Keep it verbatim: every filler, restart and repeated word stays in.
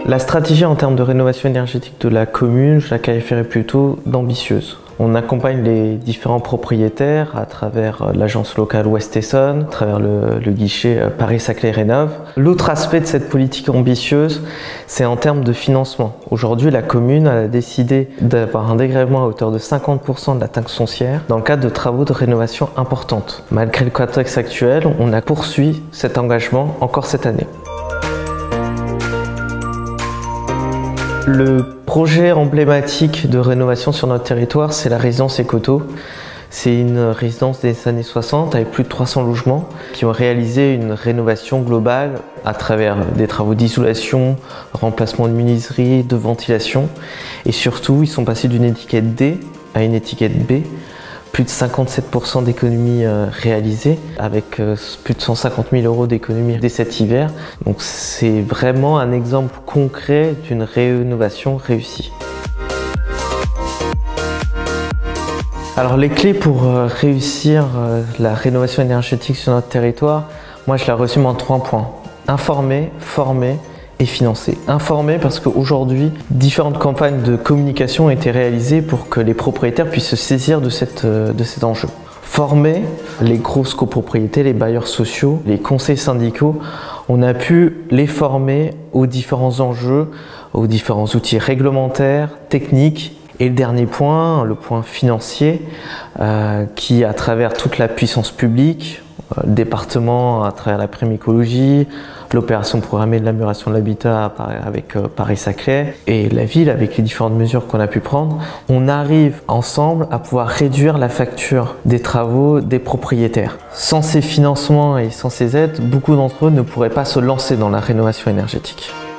La stratégie en termes de rénovation énergétique de la commune, je la qualifierais plutôt d'ambitieuse. On accompagne les différents propriétaires à travers l'agence locale Ouest Essonne, à travers le, le guichet Paris-Saclay Rénov. L'autre aspect de cette politique ambitieuse, c'est en termes de financement. Aujourd'hui, la commune a décidé d'avoir un dégrèvement à hauteur de cinquante pour cent de la taxe foncière dans le cadre de travaux de rénovation importantes. Malgré le contexte actuel, on a poursuivi cet engagement encore cette année. Le projet emblématique de rénovation sur notre territoire, c'est la résidence Écoto. C'est une résidence des années soixante avec plus de trois cents logements qui ont réalisé une rénovation globale à travers des travaux d'isolation, remplacement de menuiserie, de ventilation. Et surtout, ils sont passés d'une étiquette D à une étiquette B. Plus de cinquante-sept pour cent d'économies euh, réalisées, avec euh, plus de cent cinquante mille euros d'économies dès cet hiver. Donc c'est vraiment un exemple concret d'une rénovation réussie. Alors les clés pour euh, réussir euh, la rénovation énergétique sur notre territoire, moi je la résume en trois points. Informer, former et financer. Informer parce qu'aujourd'hui, différentes campagnes de communication ont été réalisées pour que les propriétaires puissent se saisir de, cette, de cet enjeu. Former les grosses copropriétés, les bailleurs sociaux, les conseils syndicaux, on a pu les former aux différents enjeux, aux différents outils réglementaires, techniques. Et le dernier point, le point financier, euh, qui à travers toute la puissance publique, euh, le département à travers la prime écologie, l'opération programmée de l'amélioration de l'habitat avec euh, Paris-Saclay et la ville avec les différentes mesures qu'on a pu prendre, on arrive ensemble à pouvoir réduire la facture des travaux des propriétaires. Sans ces financements et sans ces aides, beaucoup d'entre eux ne pourraient pas se lancer dans la rénovation énergétique.